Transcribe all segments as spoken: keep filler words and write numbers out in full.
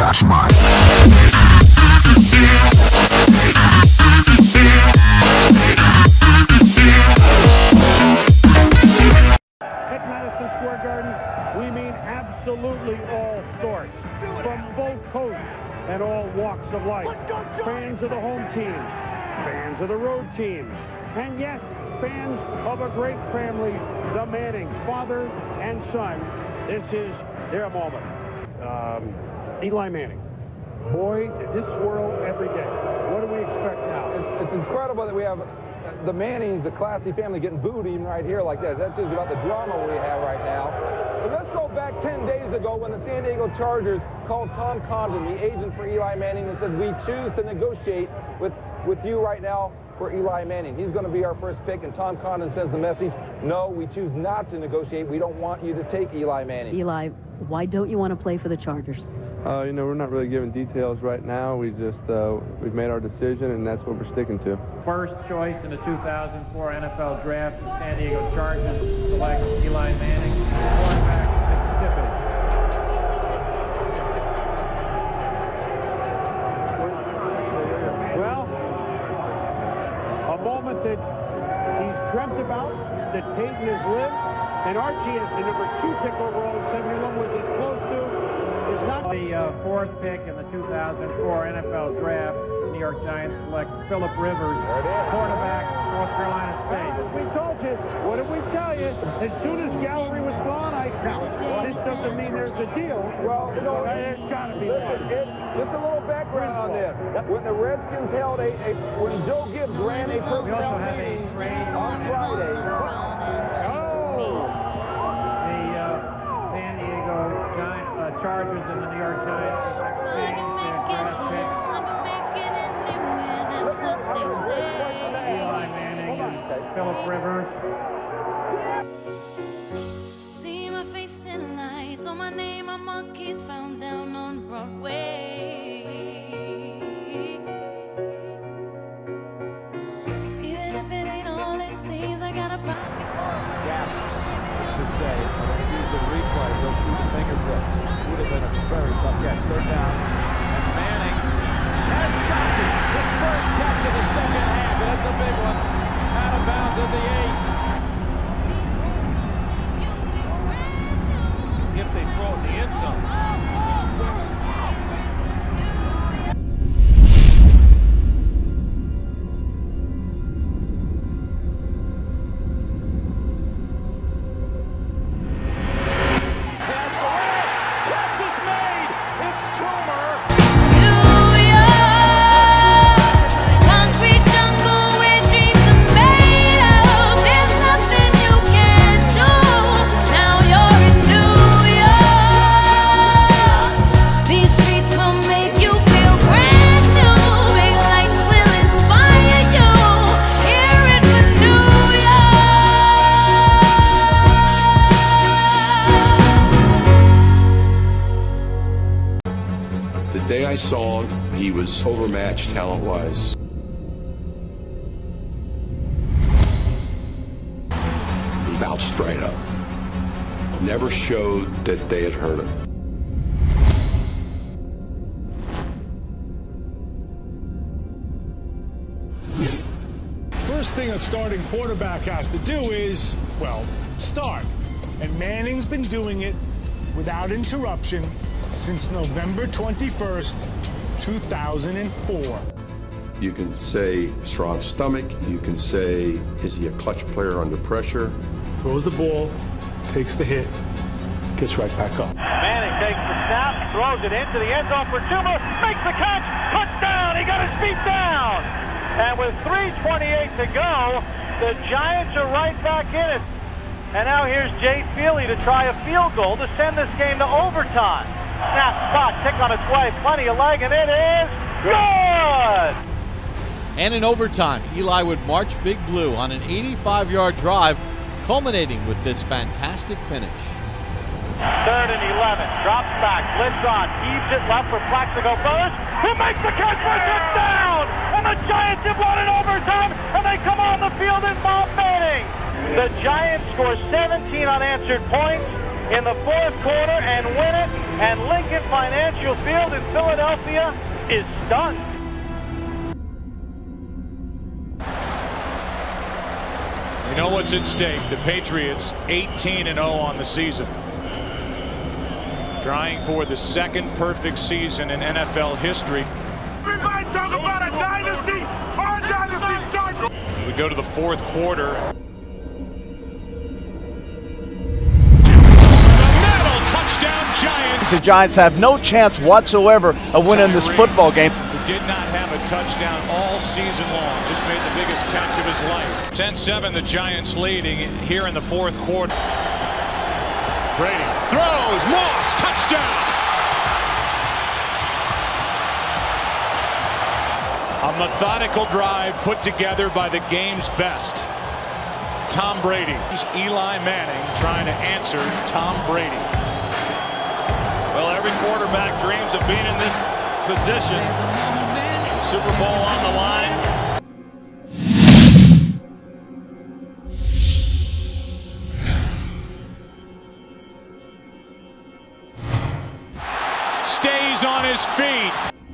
Cashman. At Madison Square Garden, we mean absolutely all sorts, from both coasts and all walks of life. Fans of the home teams, fans of the road teams, and yes, fans of a great family, the Mannings, father and son. This is their moment. Um, Eli Manning. Boy, did this swirl every day. What do we expect now? It's, it's incredible that we have the Mannings, the classy family, getting booed even right here like that. That's just about the drama we have right now. But let's go back ten days ago when the San Diego Chargers called Tom Condon, the agent for Eli Manning, and said, we choose to negotiate with, with you right now for Eli Manning. He's going to be our first pick, and Tom Condon sends the message, no, we choose not to negotiate. We don't want you to take Eli Manning. Eli, why don't you want to play for the Chargers? Uh, you know, we're not really giving details right now. We just, uh, we've made our decision, and that's what we're sticking to. First choice in the two thousand four N F L Draft, the San Diego Chargers select Eli Manning, quarterback, Mississippi. Well, a moment that he's dreamt about, that Peyton has lived, and Archie is the number two pick overall in seventy-one, was as close to. The uh, fourth pick in the two thousand four N F L Draft, the New York Giants select Philip Rivers, quarterback, North Carolina State. We told you. What did we tell you? As soon as Gallery was gone, I count. This doesn't mean there's a deal. Well, you know, there's got to be listen, it, just a little background on this. When the Redskins held a, a when Joe Gibbs ran a personnel meeting on Friday. Oh. Chargers and the New York Giants. I can make it here, I can make it anywhere, that's what they say. Eli Manning and Philip Rivers. See my face in lights, on my name, my monkeys found down on Broadway. Even if it ain't all it seems, I got a pocket full. Gasps, I should say, when he sees the replay go through the fingertips. Would have been a very tough catch. Third down. And Manning has shocking his first catch of the second half. And that's a big one. Out of bounds at the eight. If they throw it in the end zone. The day I saw him, he was overmatched talent-wise. He bounced straight up. Never showed that they had hurt him. First thing a starting quarterback has to do is, well, start. And Manning's been doing it without interruption since November twenty-first, two thousand four. You can say strong stomach. You can say, is he a clutch player under pressure? Throws the ball, takes the hit, gets right back up. Manning takes the snap, throws it into the end zone for Tuma, makes the catch, touchdown, he got his feet down. And with three twenty-eight to go, the Giants are right back in it. And now here's Jay Feely to try a field goal to send this game to overtime. Snap, spot, tick on its way, plenty of leg, and it is good! And in overtime, Eli would march Big Blue on an eighty-five yard drive, culminating with this fantastic finish. Third and eleven, drops back, blitz on, heaves it left for Plaxico Burress, who makes the catch for a touchdown! And the Giants have won in overtime, and they come on the field in Bob Manning! The Giants score seventeen unanswered points in the fourth quarter and win it and Lincoln Financial Field in Philadelphia is stunned. You know what's at stake? The Patriots eighteen and oh on the season. Trying for the second perfect season in N F L history. Everybody talk about a dynasty. Our dynasty starts. We go to the fourth quarter. Touchdown Giants. The Giants have no chance whatsoever of winning this football game. Who did not have a touchdown all season long. Just made the biggest catch of his life. ten seven, the Giants leading here in the fourth quarter. Brady throws, Moss, touchdown. A methodical drive put together by the game's best. Tom Brady. Eli Manning trying to answer Tom Brady. Well, every quarterback dreams of being in this position. The Super Bowl on the line. Stays on his feet.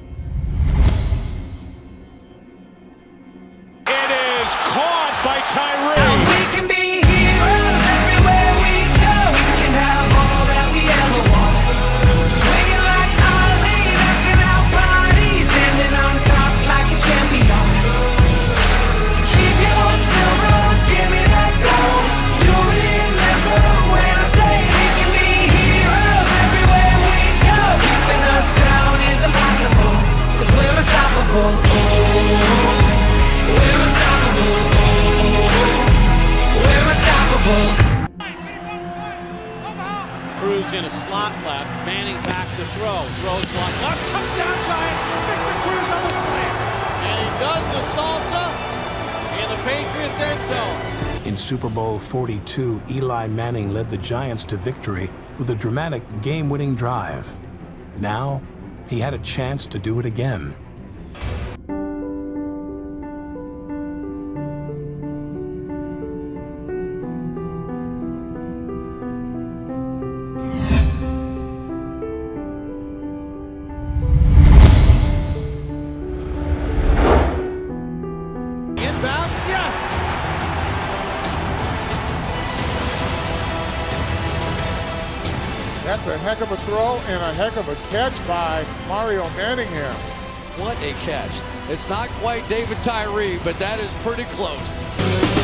It is caught by Tyree. We can be heroes everywhere we go. We can have all that we ever want. Swinging like Ali, knocking out bodies, standing on top like a champion. Keep your silver, give me that gold. You'll remember when I say we can be heroes everywhere we go. Keeping us down is impossible, 'cause we're unstoppable. Oh, we're unstoppable. We're unstoppable. Cruz in a slot left. Manning back to throw. Throws one left. Touchdown Giants. Victor Cruz on the slant. And he does the salsa in the Patriots end zone. In Super Bowl forty-two, Eli Manning led the Giants to victory with a dramatic game-winning drive. Now, he had a chance to do it again. That's a heck of a throw and a heck of a catch by Mario Manningham. What a catch. It's not quite David Tyree, but that is pretty close.